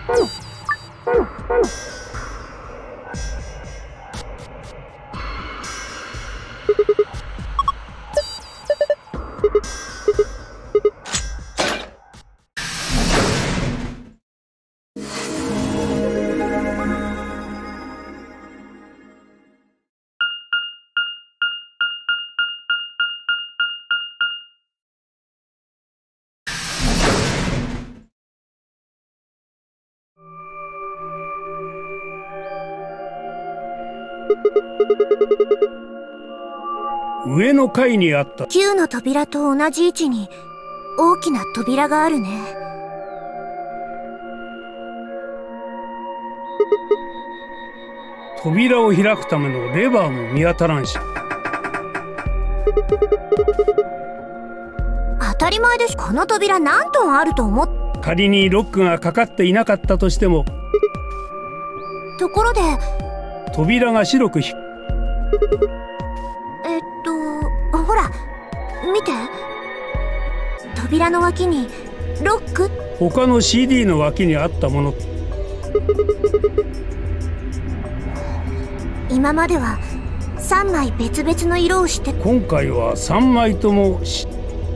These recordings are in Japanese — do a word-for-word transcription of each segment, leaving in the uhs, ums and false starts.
上の階にあったきゅうの扉と同じ位置に大きな扉があるね。 扉を開くためのレバーも見当たらんし。 当たり前です。この扉何トンあると思っ。 仮にロックがかかっていなかったとしても。 ところで扉が白くひえっとほら見て、扉の脇にロック。 他の シーディー の脇にあったもの。 今まではさんまい別々の色をして、 今回はさんまいともし。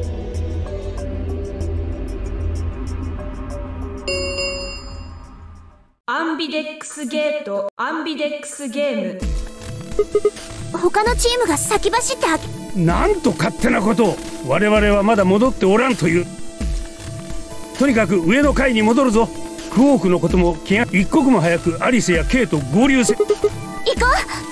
アンビデックスゲート、アンビデックスゲーム。 他のチームが先走って開け。 なんと勝手なことを。我々はまだ戻っておらんという。とにかく上の階に戻るぞ。クォークのことも気が一刻も早くアリスやケイと合流せ。 行こう。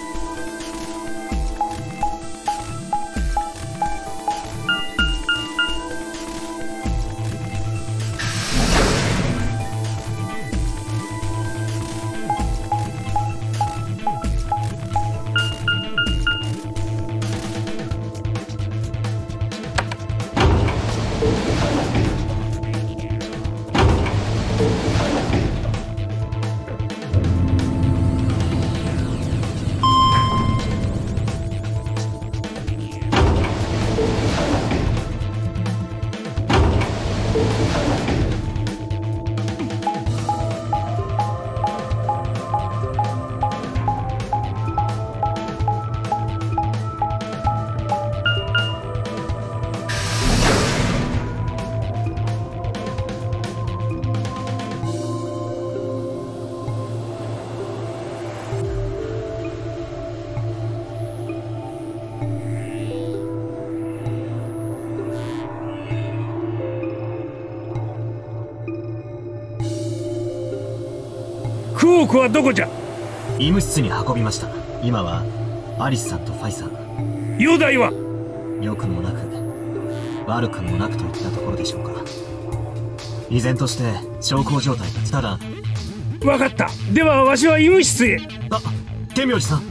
クォークはどこじゃ。 医務室に運びました。今はアリスさんとファイさん。 容体は良くもなく悪くもなくといったところでしょうか。依然として小康状態だ。ただ。 分かった。ではわしは医務室へ。 あ、天明寺さん。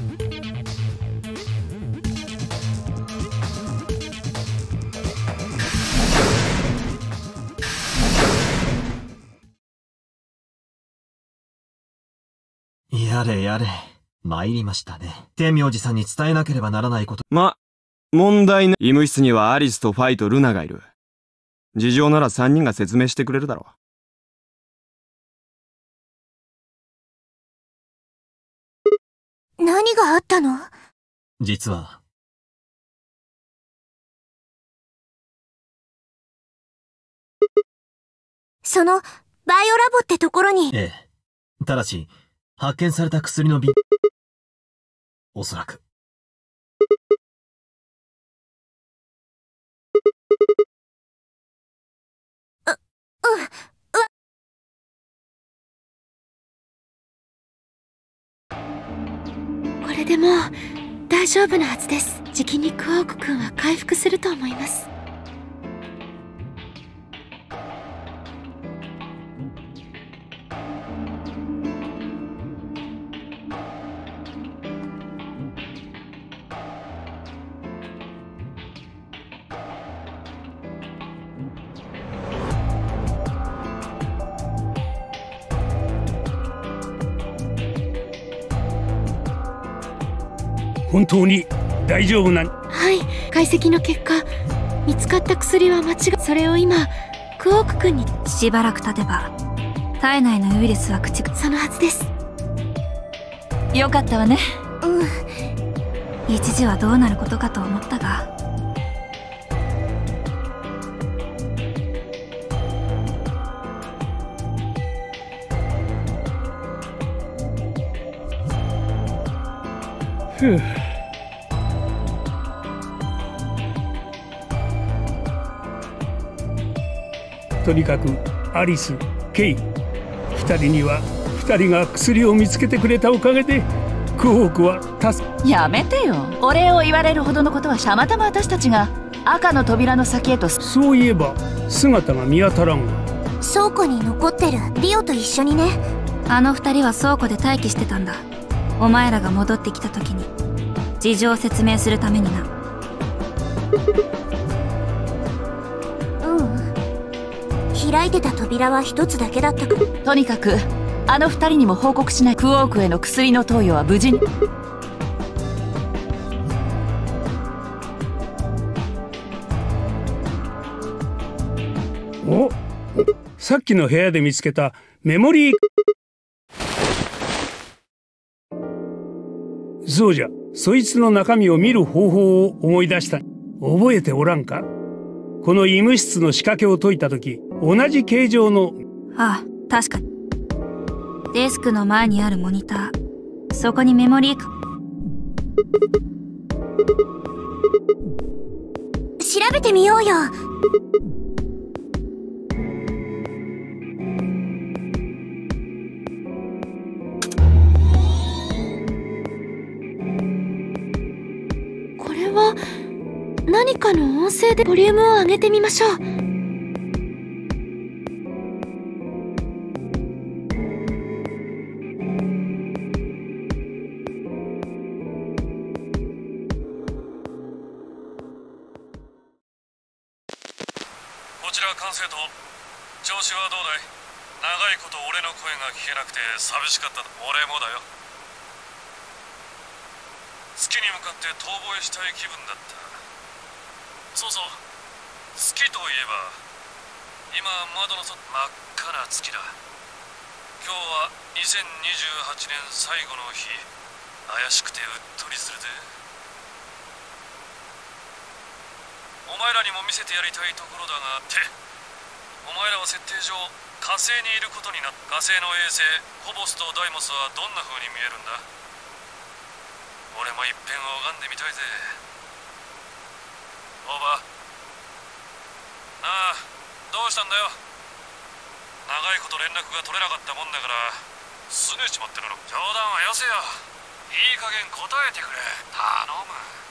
やれやれ、参りましたね。天明寺さんに伝えなければならないこと。 ま、問題ね。医務室にはアリスとファイとルナがいる。事情ならさんにんが説明してくれるだろう。何があったの？ 実は。 その、バイオラボってところに。 ええ。ただし、発見された薬の瓶、おそらく。 う、うん、う。 これでもう大丈夫なはずです。じきにクォーク君は回復すると思います。 本当に大丈夫なん？ はい、解析の結果見つかった薬は間違い。それを今クォーク君に。 しばらく経てば体内のウイルスは駆逐。 そのはずです。 よかったわね。 うん。一時はどうなることかと思ったが。 ふう。とにかくアリス、ケイ、二人には二人が薬を見つけてくれたおかげでクオークは助け。 やめてよ。お礼を言われるほどのことはたまたま私たちが赤の扉の先へと。 そういえば姿が見当たらんわ。 倉庫に残ってるリオと一緒にね。 あの二人は倉庫で待機してたんだ。お前らが戻ってきた時に事情を説明するためにな。 開いてた扉は一つだけだったか。 とにかくあの二人にも報告しない。クオークへの薬の投与は無事に。 お、さっきの部屋で見つけたメモリー。そうじゃ、そいつの中身を見る方法を思い出した。覚えておらんか？この医務室の仕掛けを解いた時、同じ形状の。 ああ、確かに。デスクの前にあるモニター、そこにメモリーか。 調べてみようよ。 これは何かの音声でボリュームを上げてみましょう。 こちら管制塔、調子はどうだい？長いこと俺の声が聞けなくて寂しかった。俺もだよ。月に向かって遠吠えしたい気分だった。そうそう、月といえば今窓の外、真っ赤な月だ。今日はにせんにじゅうはちねん最後の日。怪しくてうっとりするぜ。お前らにも見せてやりたいところだが、ってお前らは設定上火星にいることになった。火星の衛星フォボスとダイモスはどんな風に見えるんだ？俺もいっぺん拝んでみたいぜ。オーバー。なあ、どうしたんだよ。長いこと連絡が取れなかったもんだから拗ねちまってるの。冗談はよせよ。いい加減答えてくれ。頼む。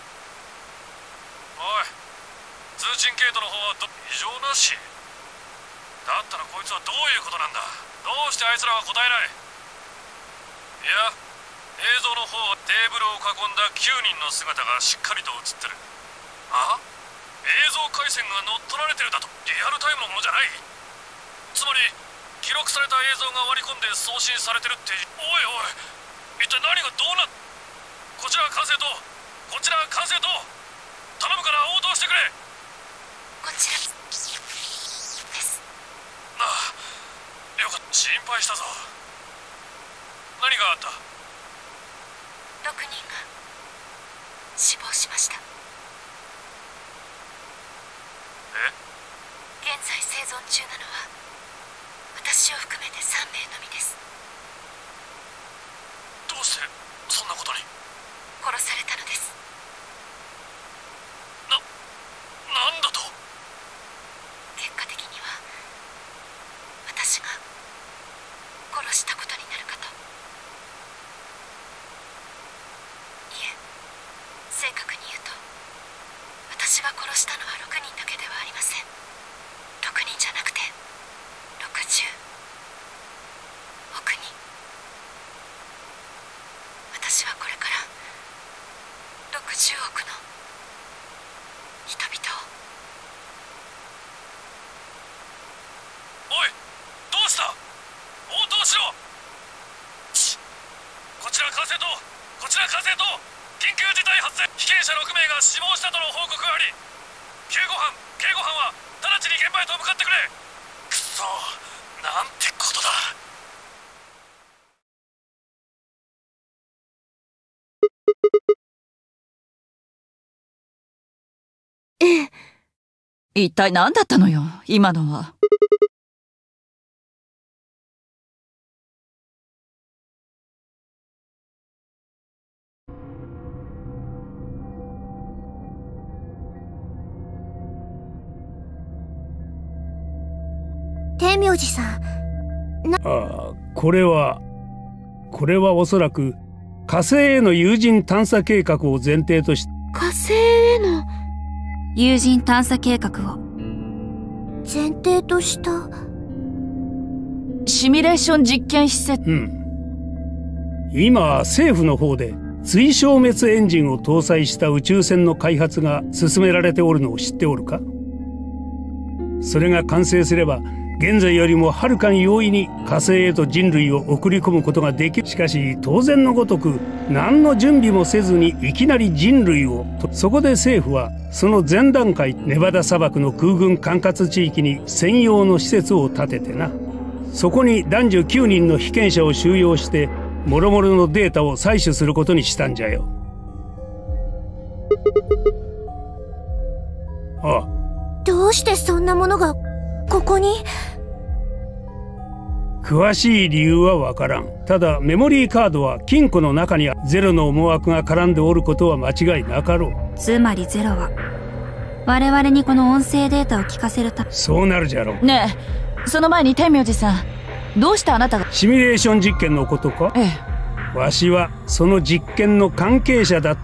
おい、通信系統の方はど異常なし。だったらこいつはどういうことなんだ。どうしてあいつらは答えない。いや、映像の方はテーブルを囲んだきゅうにんの姿がしっかりと映ってる。あ？映像回線が乗っ取られてるだと。リアルタイムのものじゃない。つまり記録された映像が割り込んで送信されてるって。おいおい、一体何がどうなっ。こちら管制塔、こちら管制塔、頼むから応答してくれ。 こちらですああ、よかった。心配したぞ。何があった？ ろくにんが死亡しました。 え？ 現在生存中なのは私を含めてさんめいのみです。 どうしてそんなことに？ 殺されたのです。 な、なんだと？ 結果的には私が殺したことになるかと。いえ、正確に言うと私が殺したのはろくにんだけではありません。ろくにんじゃなくてろくじゅうおくにん。私はこれからろくじゅうおくの人々を。 おい、どうした？応答しろ。こちら管制塔、こちら管制塔、緊急事態発生。被験者ろくめいが死亡したとの報告があり、救護班、警護班は直ちに現場へと向かってくれ。くそ、なんてことだ。 一体何だったのよ今のは。 天明寺さん。 ああ、これはこれはおそらく火星への有人探査計画を前提とし。 火星への有人探査計画を前提としたシミュレーション実験施設。 うん。今政府の方で追消滅エンジンを搭載した宇宙船の開発が進められておるのを知っておるか？それが完成すれば現在よりもはるかに容易に火星へと人類を送り込むことができる。しかし当然のごとく何の準備もせずにいきなり人類をと。そこで政府はその前段階、ネバダ砂漠の空軍管轄地域に専用の施設を建ててな、そこに男女きゅうにんの被験者を収容して諸々のデータを採取することにしたんじゃよ。ああ。 どうしてそんなものがここに？ 詳しい理由はわからん。ただメモリーカードは金庫の中にゼロの思惑が絡んでおることは間違いなかろう。 つまりゼロは我々にこの音声データを聞かせるため。 そうなるじゃろう。 ねえ、その前に天明寺さん、どうしてあなたが。 シミュレーション実験のことか？ ええ。わしはその実験の関係者だった。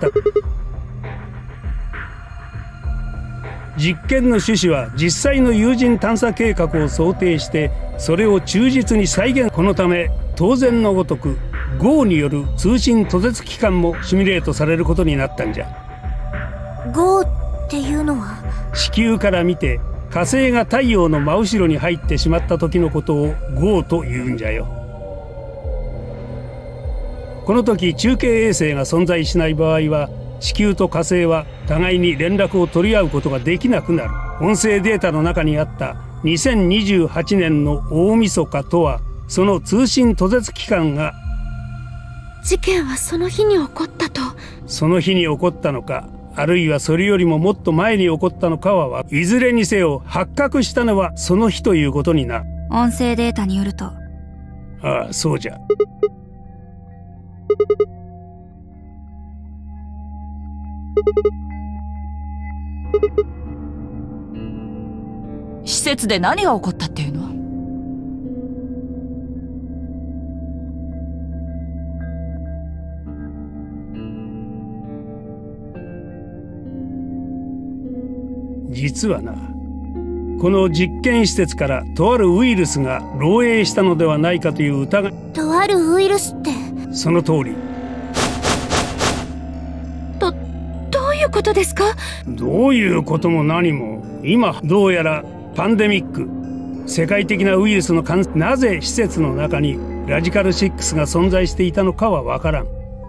実験の趣旨は実際の有人探査計画を想定してそれを忠実に再現。このため当然のごとく ゴー による通信途絶期間もシミュレートされることになったんじゃ。 ゴーっていうのは？ 地球から見て火星が太陽の真後ろに入ってしまった時のことを ゴー と言うんじゃよ。この時中継衛星が存在しない場合は地球と火星は互いに連絡を取り合うことができなくなる。音声データの中にあったにせんにじゅうはちねんの大晦日とはその通信途絶期間が。 事件はその日に起こったと？ その日に起こったのか、あるいはそれよりももっと前に起こったのかは、いずれにせよ発覚したのはその日ということになる。 音声データによると。 ああ、そうじゃ。 施設で何が起こったっていうの？ 実はな、この実験施設からとあるウイルスが漏洩したのではないかという疑い。 とあるウイルスって？ その通り。 ど、どういうことですか？ どういうことも何も、今どうやらパンデミック、世界的なウイルスの感染。なぜ施設の中にラジカルろくが存在していたのかはわからん。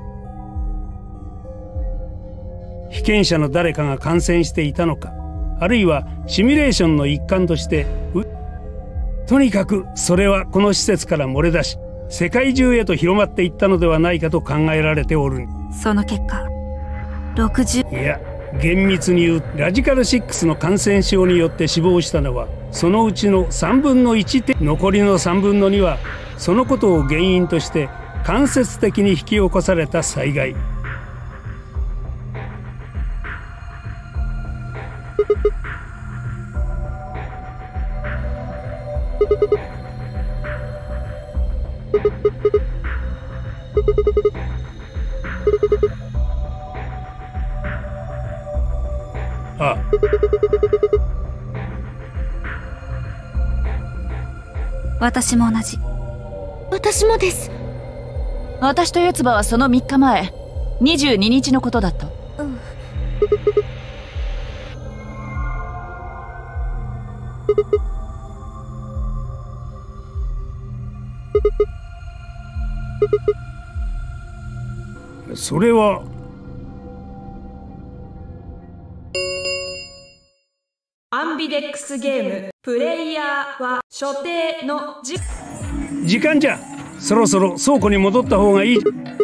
被験者の誰かが感染していたのか、あるいはシミュレーションの一環として。とにかくそれはこの施設から漏れ出し世界中へと広まっていったのではないかと考えられておる。 その結果ろくじゅう。 いや、厳密に言うラジカルろくの感染症によって死亡したのはそのうちのさんぶんのいちて、残りのさんぶんのにはそのことを原因として間接的に引き起こされた災害。ああ。 私も同じ。 私もです。 私と四葉はそのみっかまえにじゅうににちのことだった。 うん。 それはアンビデックスゲームプレイヤーは所定の時時間じゃ。 そろそろ倉庫に戻った方がいい。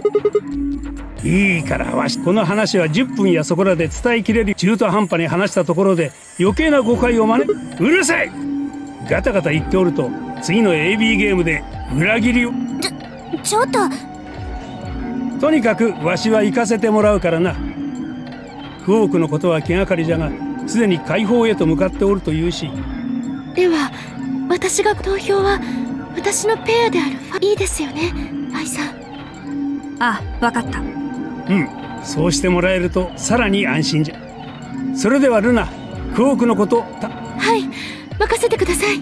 いいからわし、この話はじゅっぷんやそこらで伝えきれる。中途半端に話したところで余計な誤解を招く。うるさい。ガタガタ言っておると次の エービー ゲームで裏切りを。 ちょっと。 とにかくわしは行かせてもらうからな。クオークのことは気がかりじゃが、すでに解放へと向かっておるというし。 では私が投票は私のペアであるファいいですよね、愛さん。 ああ、わかった。 うん、そうしてもらえるとさらに安心じゃ。それではルナ、クオークのことたはい、任せてください。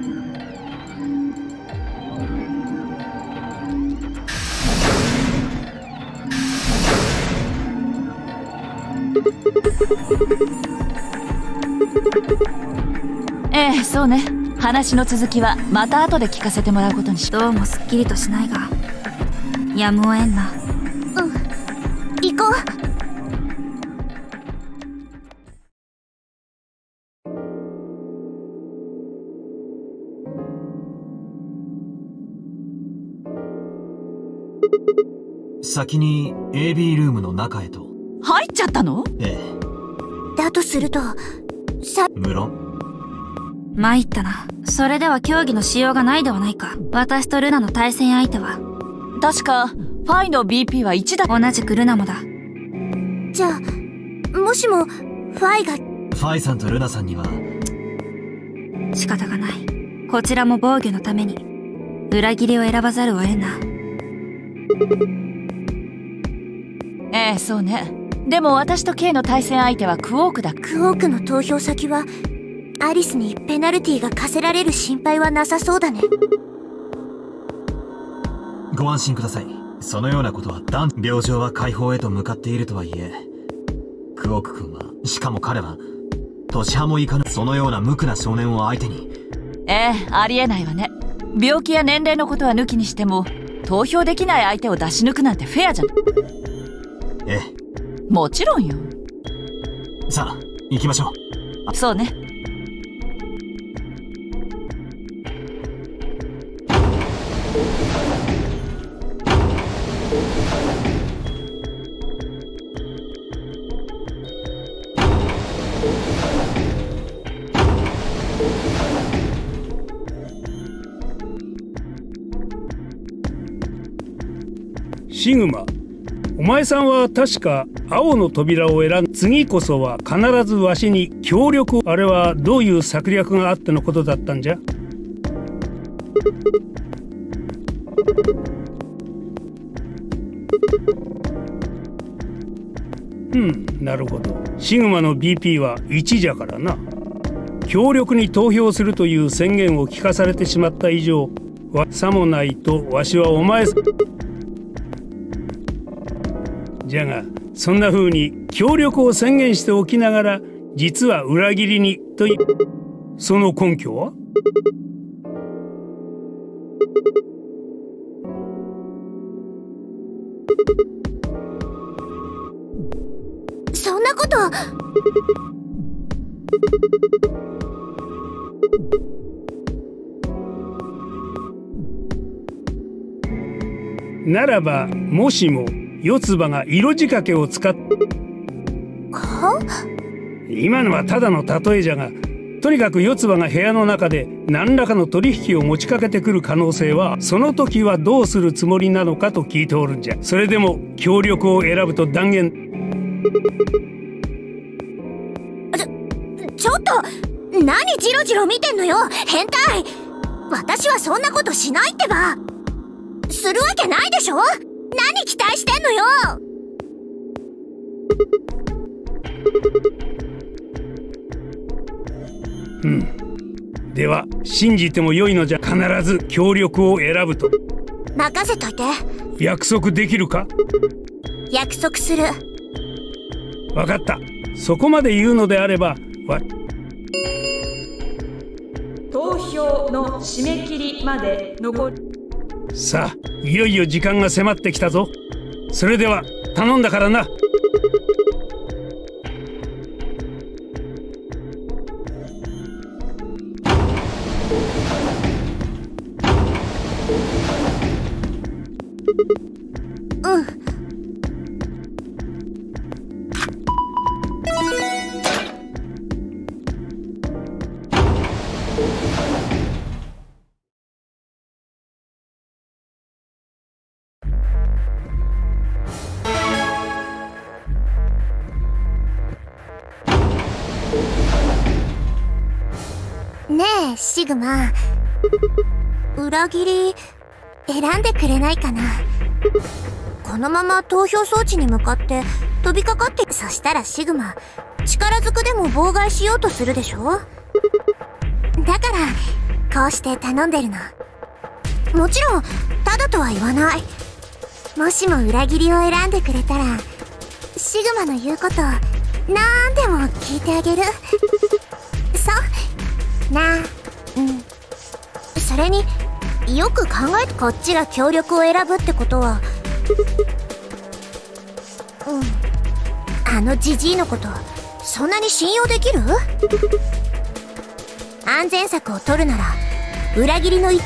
ええ、そうね。話の続きはまた後で聞かせてもらうことにし。 どうもすっきりとしないが、やむをえんな。 うん、行こう。 先に エービー ルームの中へと。 入っちゃったの？ ええ。だとすると、さ、 無論。 参ったな。それでは競技のしようがないではないか。私とルナの対戦相手は確かファイの ビーピー はいちだ。 同じくルナもだ。 じゃあもしもファイが。 ファイさんとルナさんには仕方がない。こちらも防御のために裏切りを選ばざるを得んな。 ええ、そうね。でも私と K の対戦相手はクオークだ。 クオークの投票先はアリスにペナルティが課せられる心配はなさそうだね。 ご安心ください。そのようなことは断。病状は解放へと向かっているとはいえ、クオーク君は、しかも彼は年派もいかぬそのような無垢な少年を相手に。 ええ、ありえないわね。病気や年齢のことは抜きにしても投票できない相手を出し抜くなんてフェアじゃん。 ええ、 もちろんよ。 さあ行きましょう。そうね。 シグマ、お前さんは確か青の扉を選ん、次こそは必ずわしに協力を。あれはどういう策略があってのことだったんじゃ？うん、なるほど。シグマの ビーピー はいちじゃからな。協力に投票するという宣言を聞かされてしまった以上はさもないとわしはお前じゃが、そんな風に協力を宣言しておきながら実は裏切りにという、その根拠は？ そんなことならば、もしも四つ葉が色仕掛けを使っは？ 今のはただの例えじゃが、とにかく四つ葉が部屋の中で何らかの取引を持ちかけてくる可能性は、その時はどうするつもりなのかと聞いておるんじゃ。それでも協力を選ぶと断言。 ちょ、ちょっと何ジロジロ見てんのよ、変態。私はそんなことしないってば。するわけないでしょ。何期待してんのよ。 うん。では信じてもよいのじゃ。必ず協力を選ぶと。 任せといて。 約束できるか？ 約束する。 分かった。そこまで言うのであればわ投票の締め切りまで残る。 さあ、いよいよ時間が迫ってきたぞ。それでは頼んだからな。 ねえシグマ、裏切り選んでくれないかな。このまま投票装置に向かって飛びかかって、そしたらシグマ力ずくでも妨害しようとするでしょ。だからこうして頼んでるの。もちろんただとは言わない。もしも裏切りを選んでくれたらシグマの言うことなんでも聞いてあげる。そうな、うん。それによく考えて、こっちが協力を選ぶってことは、うん、あのジジイのことそんなに信用できる？安全策を取るなら裏切りの言った。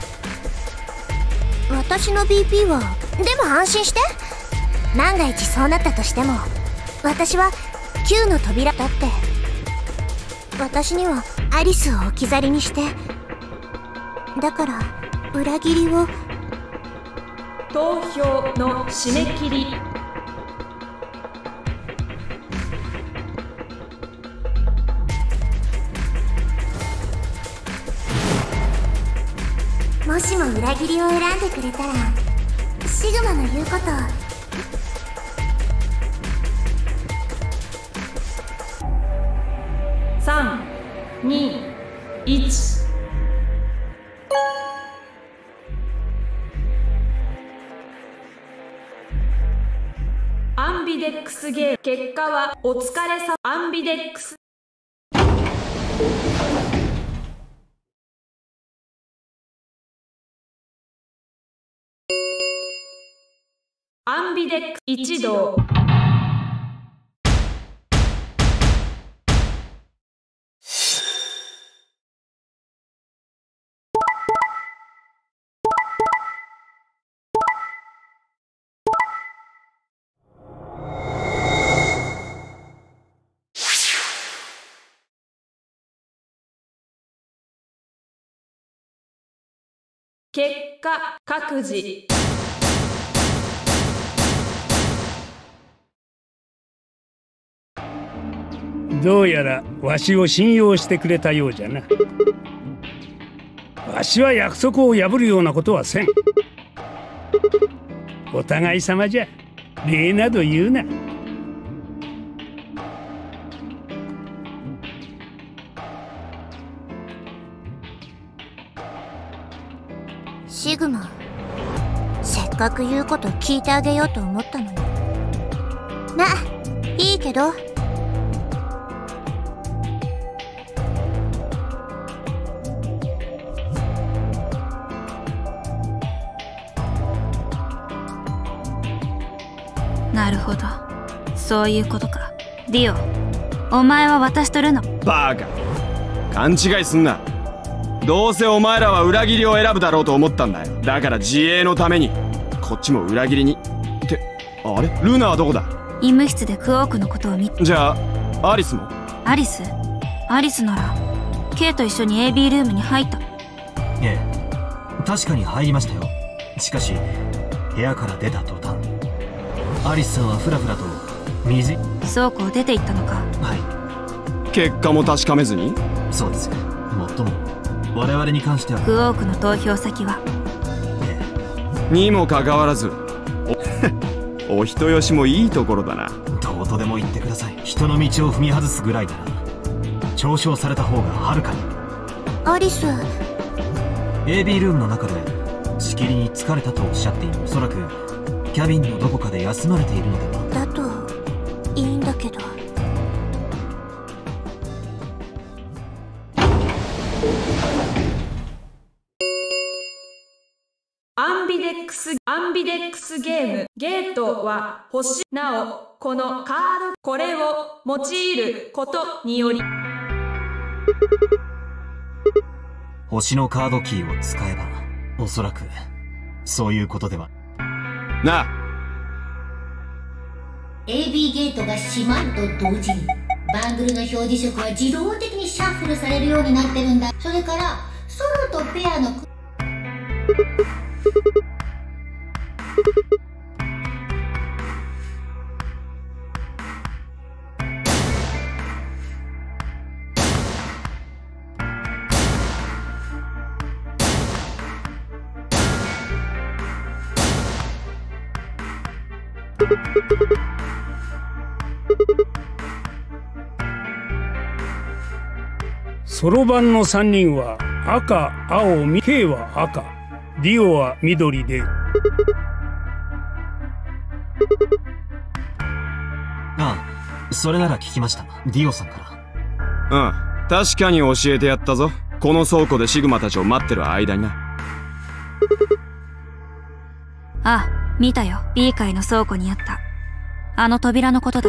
私の ビーピー はでも安心して。万が一そうなったとしても私はきゅうの扉だって。私にはアリスを置き去りにして、だから裏切りを。 投票の締め切り。 もしも裏切りを選んでくれたらシグマの言うことさん、に、いち。アンビデックスゲーム結果はお疲れさ。アンビデックスアンビデックス一同。結果各自。 どうやらわしを信用してくれたようじゃな。わしは約束を破るようなことはせん。お互い様じゃ。礼など言うな。 シグマ、せっかく言うこと聞いてあげようと思ったのに。まあいいけど。 なるほど、そういうことか。ディオ、お前は私とルナ。 バカ、勘違いすんな。どうせお前らは裏切りを選ぶだろうと思ったんだよ。だから自衛のためにこっちも裏切りにって。あれ、ルナはどこだ？ 医務室でクオークのことを見て。 じゃあアリスも？ アリスアリスなら K と一緒に エービー ルームに入った。 ええ、確かに入りましたよ。しかし部屋から出た途端、アリスさんはフラフラと水倉庫を出て行ったのか。 はい。 結果も確かめずに？ そうです。もっとも我々に関してはクオークの投票先は、 ええ、 にもかかわらずお, お人よしもいいところだな。 どうとでも言ってください。人の道を踏み外すぐらいなら嘲笑された方がはるかに。 アリスエービー ルームの中でしきりに疲れたとおっしゃっている。おそらくキャビンのどこかで休まれているのでは。 だといいんだけど。 アンビデックスアンビデックスゲームゲートは星。なおこのカード、これを用いることにより星のカードキーを使えば、おそらくそういうことではなあ。 エービー ゲートが閉まると同時にバンドルの表示色は自動的にシャッフルされるようになってるんだ。それからソロとペアのそろばんのさんにんは赤、青、み、K は赤、ディオは緑で。 ああ、それなら聞きました。ディオさんから。 うん、確かに教えてやったぞ。この倉庫でシグマたちを待ってる間にな。 ああ、見たよ。B 階の倉庫にあったあの扉のことだ。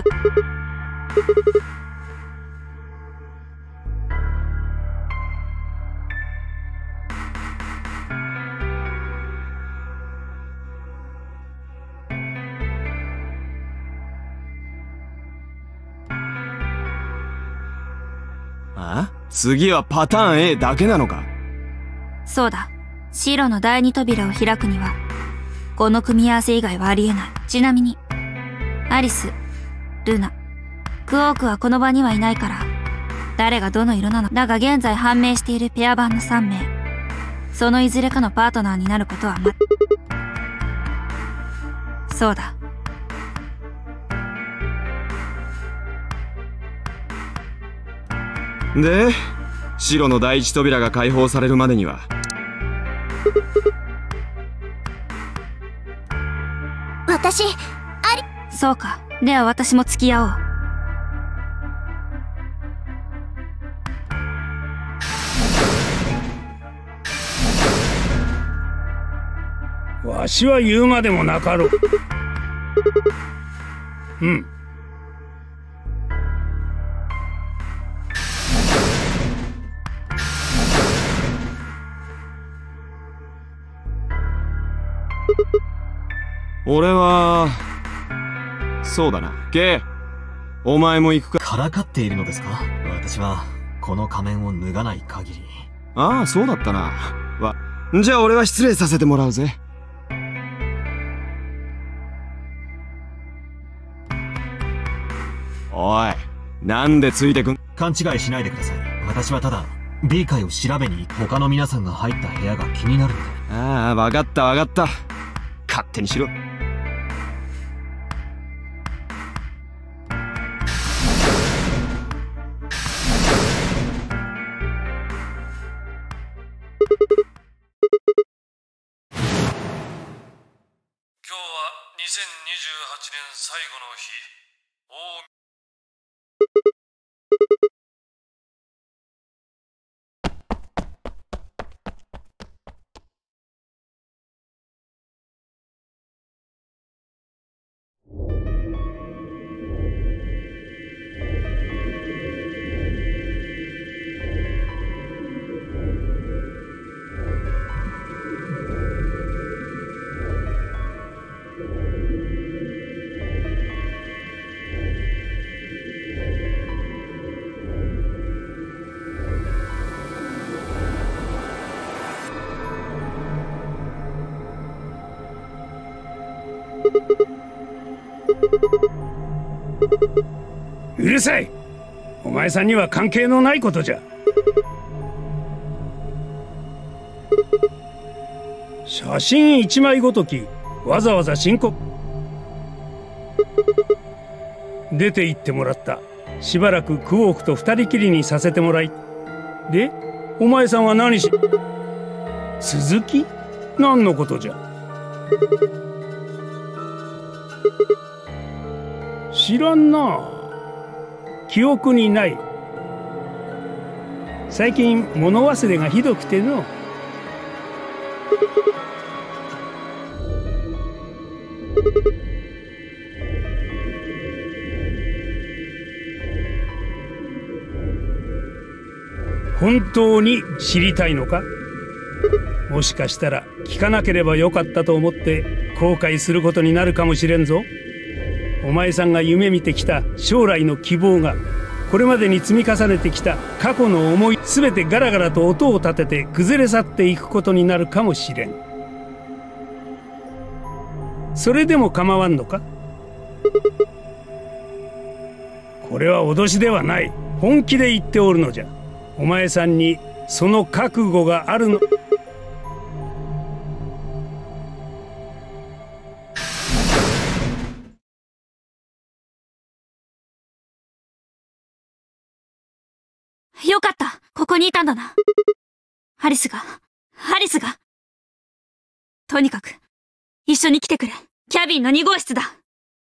あ？次はパターン A だけなのか？ そうだ。白の第二扉を開くにはこの組み合わせ以外はありえない。ちなみにアリス、ルナ、クオークはこの場にはいないから誰がどの色なの。だが現在判明しているペア版のさんめい、そのいずれかのパートナーになることはまそうだ。 で、白の第一扉が解放されるまでには。 私、あり。 そうか。では私も付き合おう。 わしは言うまでもなかろう。うん。 俺はそうだな。K、お前も行くか。 からかっているのですか？私はこの仮面を脱がない限り。 ああ、そうだったな。わ、じゃあ俺は失礼させてもらうぜ。おい、なんでついてくん？ 勘違いしないでください。私はただ B 階を調べに行く。他の皆さんが入った部屋が気になるので。 ああ、わかったわかった。勝手にしろ。 今日はにせんにじゅうはちねん最後の日。大うるさい。お前さんには関係のないことじゃ。写真一枚ごときわざわざ申告。出て行ってもらった。しばらくクオークと二人きりにさせてもらい。で、お前さんは何し…鈴木？何のことじゃ。知らんな。記憶にない。最近物忘れがひどくての。本当に知りたいのか？もしかしたら聞かなければよかったと思って後悔することになるかもしれんぞ。お前さんが夢見てきた将来の希望がこれまでに積み重ねてきた過去の思い全てガラガラと音を立てて崩れ去っていくことになるかもしれん。それでも構わんのか？これは脅しではない。本気で言っておるのじゃ。お前さんにその覚悟があるの。 よかった。ここにいたんだな。ハリスが、ハリスが。とにかく、一緒に来てくれ。キャビンのに号室だ。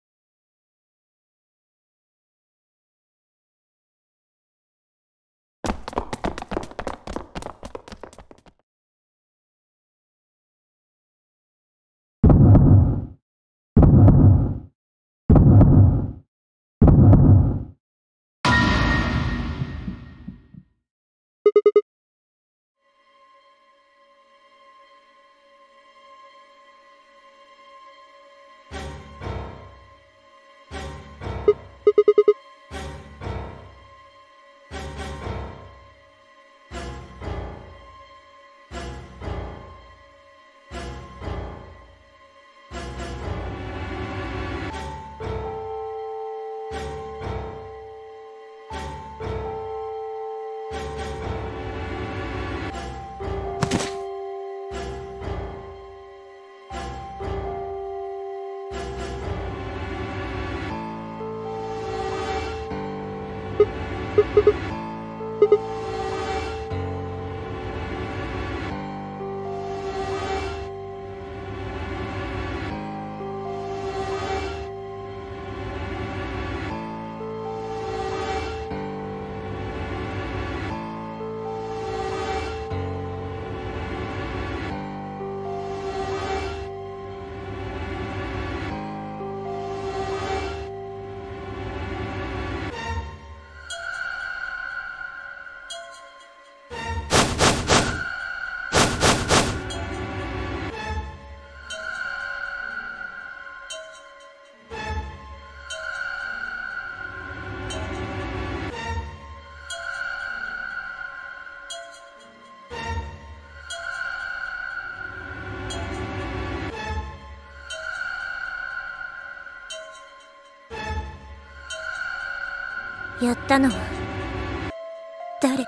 やったのは誰？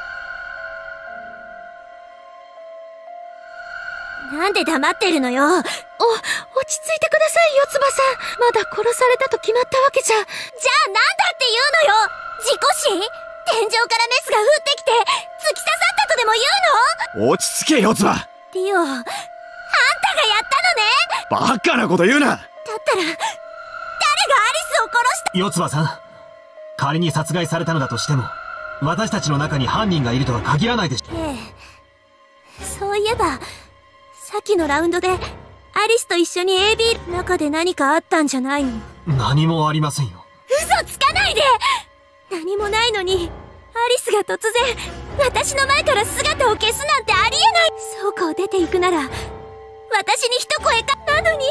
なんで黙ってるのよ。お、落ち着いてくださいよ、つばさん。まだ殺されたと決まったわけじゃ。じゃあなんだって言うのよ。事故死？天井からメスが降ってきて突き刺さったとでも言うの？ 落ち着けよ、つば。 リオ、あんたがやったのね。バカなこと言うな。だったら誰がアリスを殺した？ よつばさん、仮に殺害されたのだとしても私たちの中に犯人がいるとは限らないでしょ。 ええ、そういえばさっきのラウンドでアリスと一緒に エービー 中で何かあったんじゃないの？ 何もありませんよ。 嘘つかないで。何もないのにアリスが突然私の前から姿を消すなんてありえない。倉庫を出ていくなら私に一声か。なの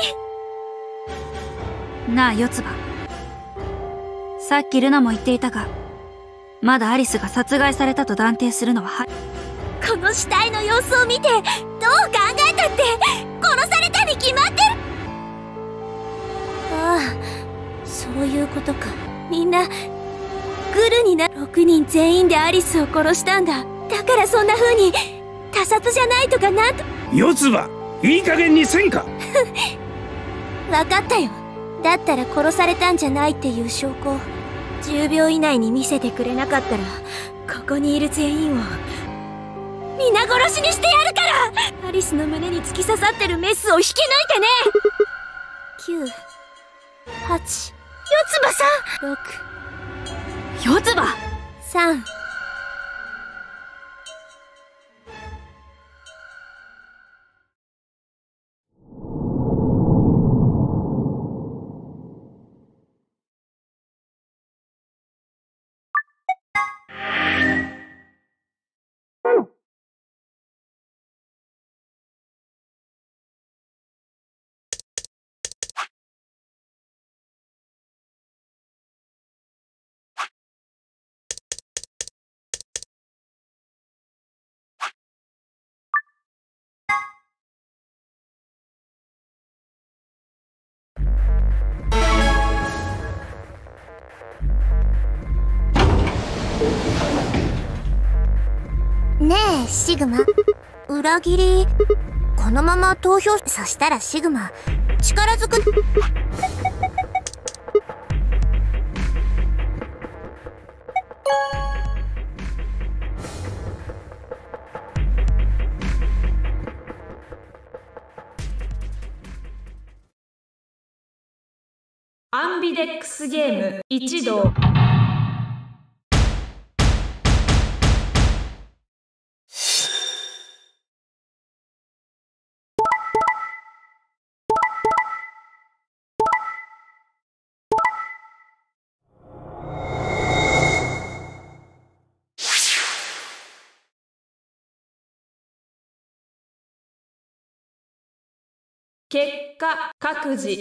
になあ、四つ葉、さっきルナも言っていたが、まだアリスが殺害されたと断定するのははこの死体の様子を見てどう考えたって殺されたに決まってる。ああ、そういうことか。みんなグルにな。ろくにん全員でアリスを殺したんだ。だからそんな風に他殺じゃないとかなんと。 四つ葉、いい加減にせんか。 分かったよ。だったら殺されたんじゃないっていう証拠をじゅうびょう以内に見せてくれなかったらここにいる全員を皆殺しにしてやるから。アリスの胸に突き刺さってるメスを引き抜いてね。きゅう、はち、四つ葉さん、ろく、 四つ葉さん。ねえシグマ、裏切り。このまま投票さしたらシグマ力ずく。 アンビデックスゲーム一同。結果各自。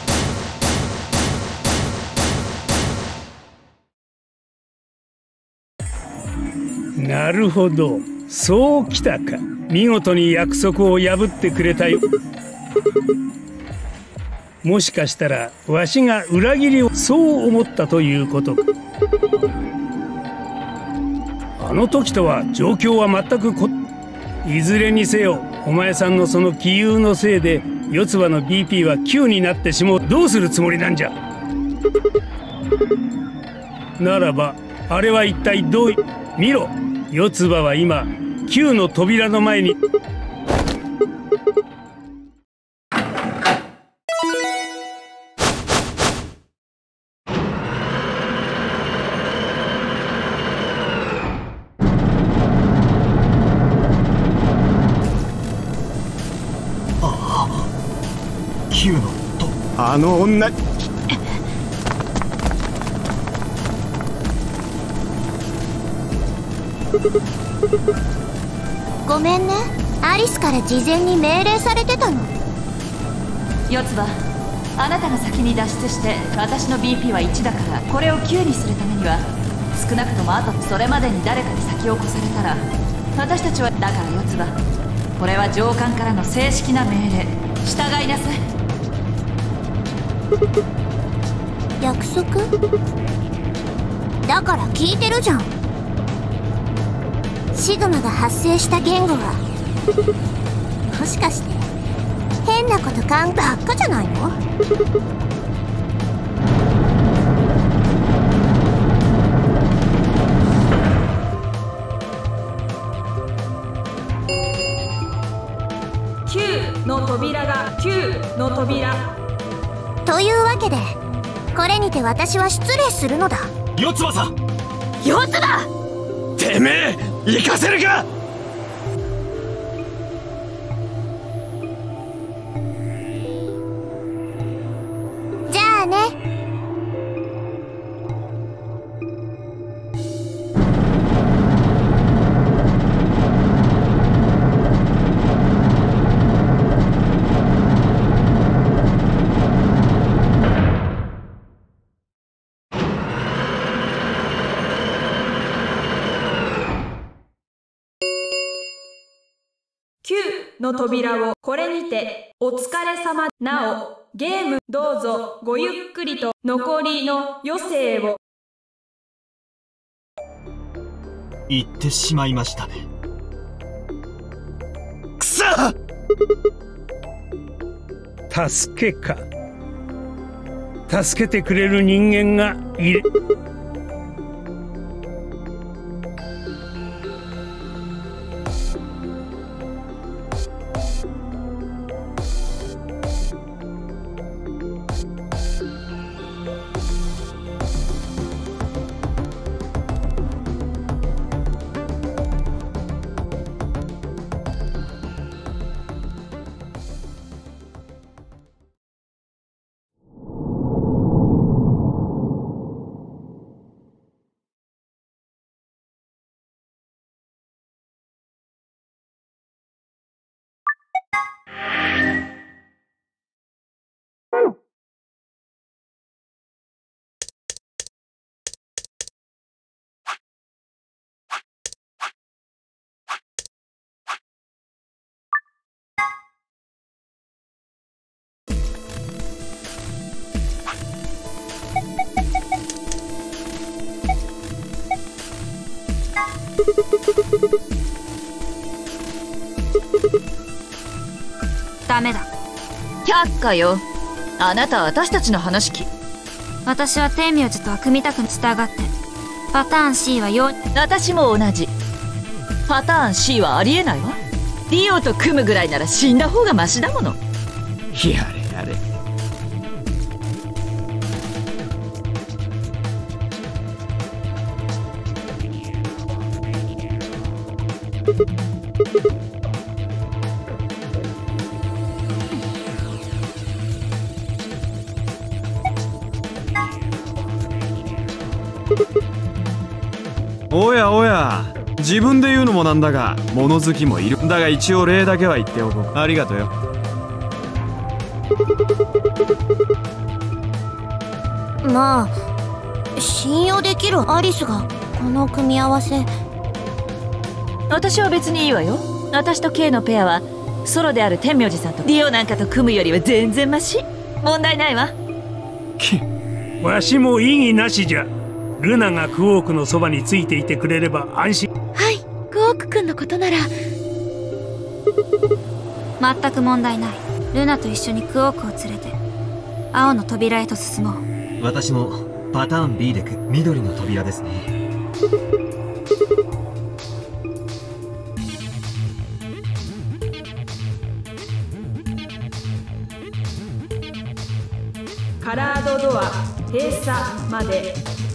なるほど、そうきたか。見事に約束を破ってくれたよ。もしかしたらわしが裏切りをそう思ったということか。あの時とは状況は全くこいずれにせよ、お前さんのその杞憂のせいで四つ葉の ビーピー はきゅうになってしもう。どうするつもりなんじゃ。ならばあれは一体どうい。見ろ、四つ葉は今きゅうの扉の前に。 きゅうのとあの女。 ごめんね、アリスから事前に命令されてたの。 四つ葉、あなたが先に脱出して私の ビーピー はいちだから、これをきゅうにするためには少なくともあとそれまでに誰かに先を越されたら私たちは。だから四つ葉、これは上官からの正式な命令、従いなさい。 約束だから聞いてるじゃん。シグマが発生した言語はもしかして変なこと考えばっかじゃないの。 きゅうの扉がきゅうの扉。 というわけでこれにて私は失礼するのだ。 四つ葉さん。 四つ葉、 てめえ行かせるか。 じゃあね。 きゅうの扉をこれにてお疲れ様。なおゲームどうぞごゆっくりと残りの余生を。 言ってしまいましたね。 くそ。 助けか。助けてくれる人間がいる。 ダメだ。 却下よ。あなたは私たちの話聞。 私は天明寺とは組みたく従ってパターン C はよ。 私も同じ。パターン C はありえないわ。リオと組むぐらいなら死んだ方がマシだもの。 やれやれ。 おやおや、自分で言うのもなんだが物好きもいる。だが一応例だけは言っておこう。ありがとよ。 まあ信用できるアリスがこの組み合わせ。 私は別にいいわよ。私と K のペアはソロである天明寺さんとディオなんかと組むよりは全然マシ。問題ないわ。 わしも異議なしじゃ。ルナがクオークのそばについていてくれれば安心。 はい、クオーク君のことなら全く問題ない。ルナと一緒にクオークを連れて青の扉へと進もう。 私もパターン B でく緑の扉ですね。 カラードドア閉鎖まで。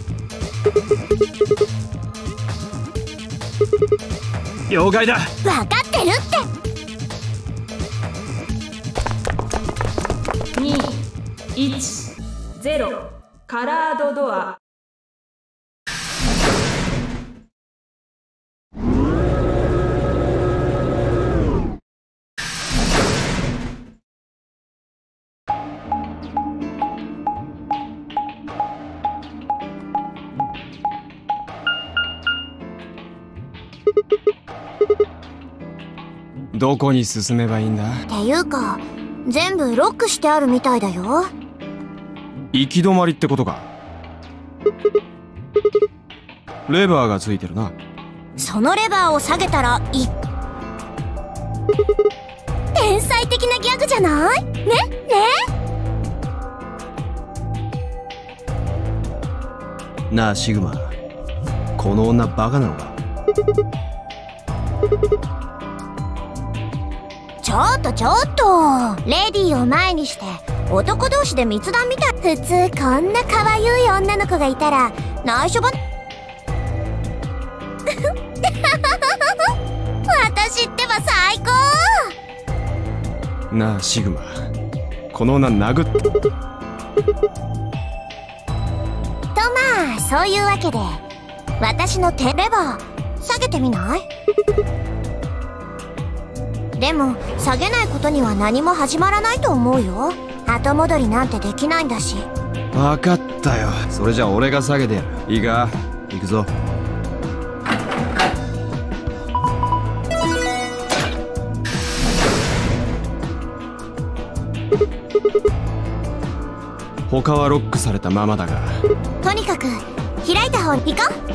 了解だ。 分かってるって。 にいちゼロカラードドア。 どこに進めばいいんだ？ っていうか全部ロックしてあるみたいだよ。 行き止まりってことか。レバーがついてるな。 そのレバーを下げたらい天才的なギャグじゃない？ねねなあシグマ、この女バカなのか？ ちょっとちょっと、レディーを前にして男同士で密談みたい。普通こんな可愛い女の子がいたら内緒ば私ってば最高。 なあシグマ、この女殴っとまあそういうわけで私の手レバー下げてみない？でも下げないことには何も始まらないと思うよ。後戻りなんてできないんだし。 分かったよ。それじゃ俺が下げてやる。いいか、行くぞ。他はロックされたままだが、 とにかく開いた方に行こう。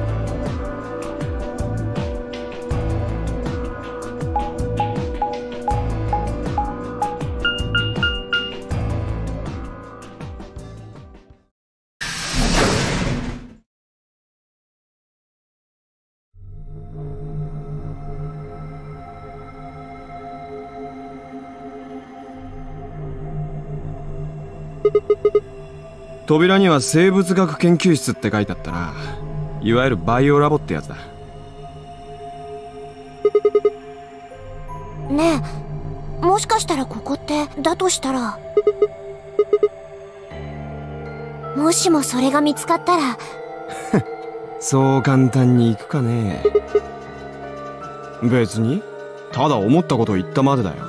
扉には生物学研究室って書いてあったな。いわゆるバイオラボってやつだ。 ねえ、もしかしたらここって、だとしたらもしもそれが見つかったらそう簡単にいくかね。別にただ思ったことを言ったまでだよ。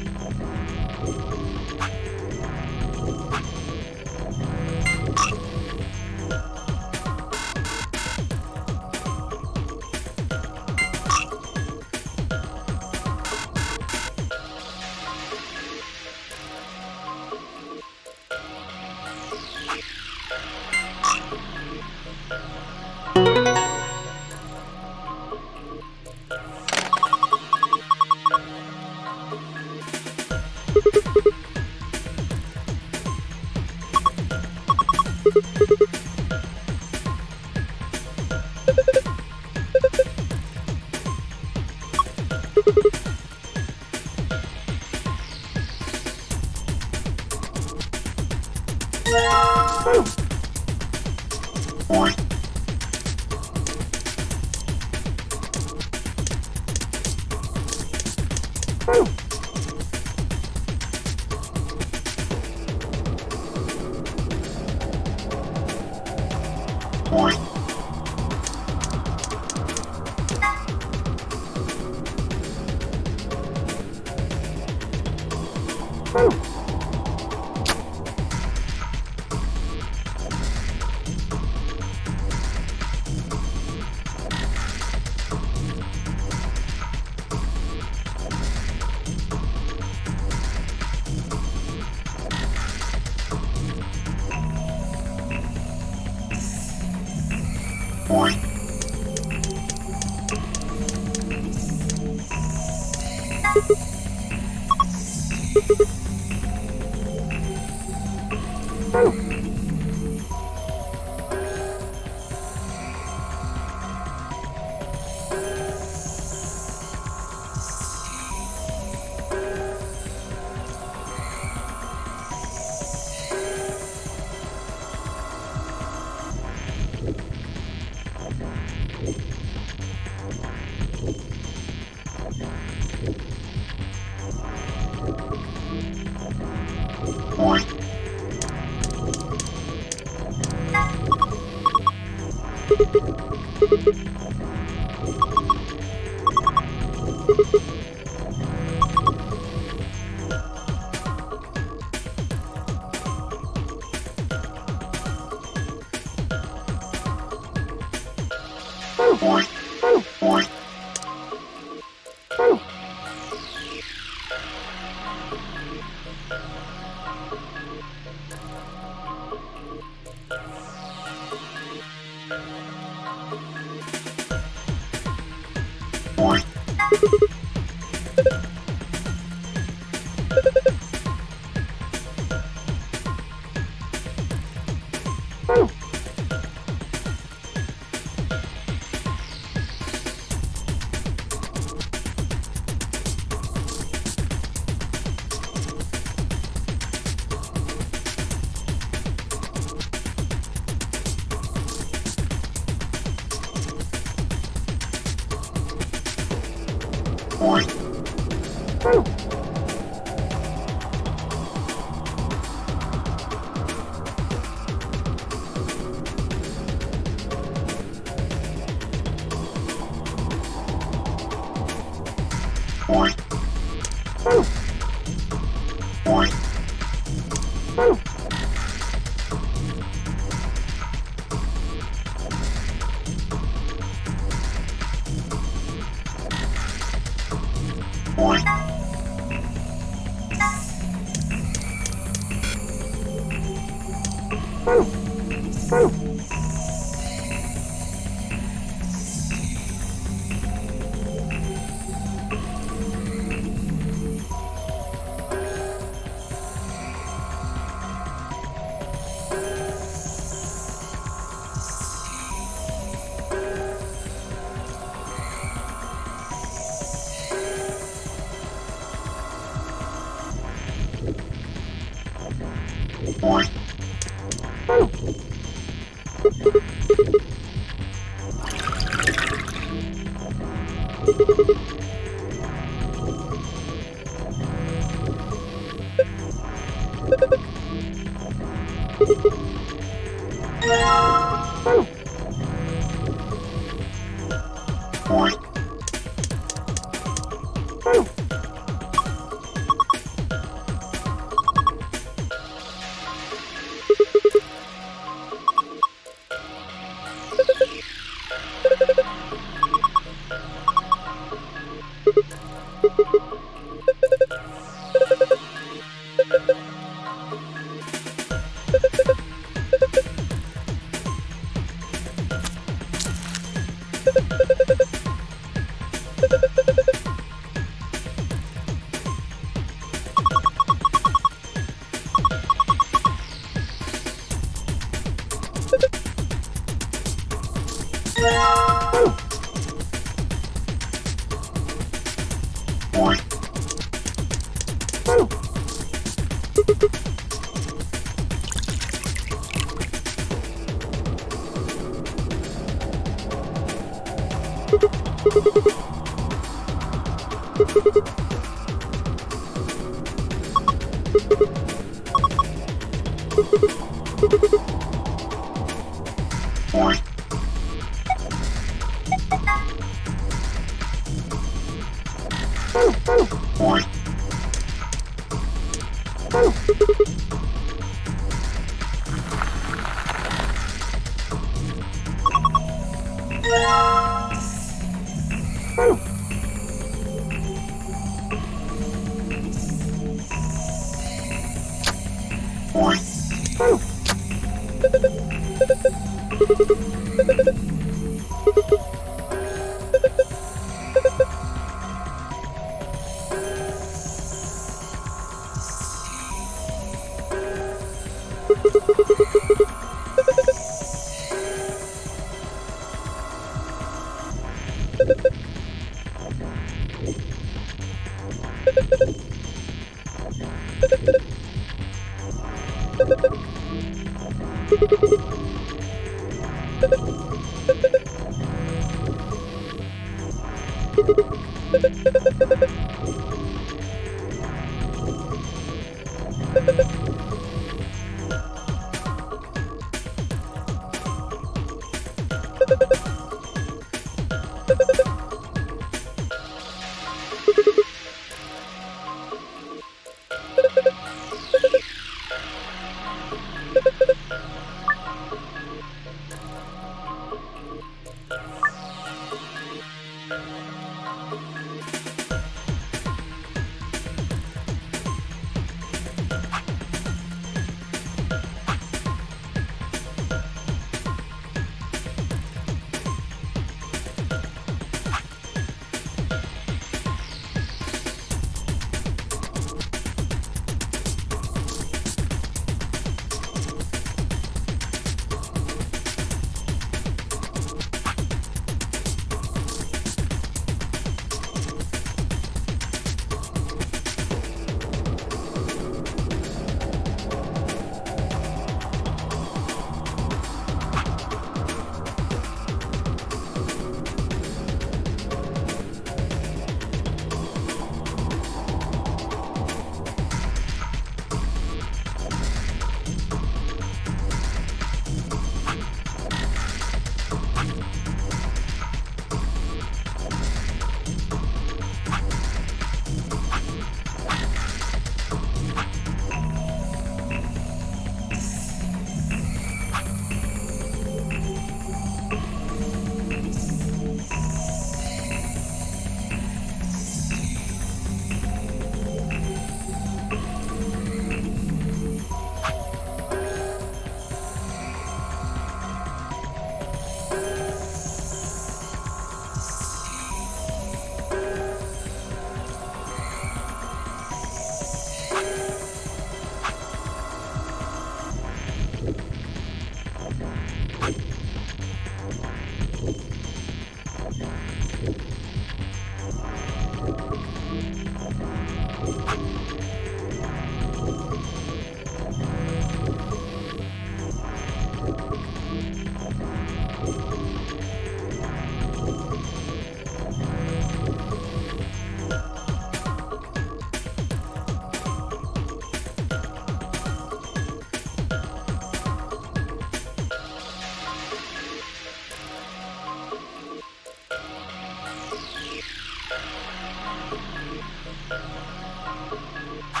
う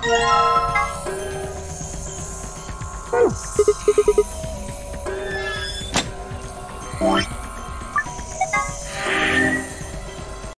you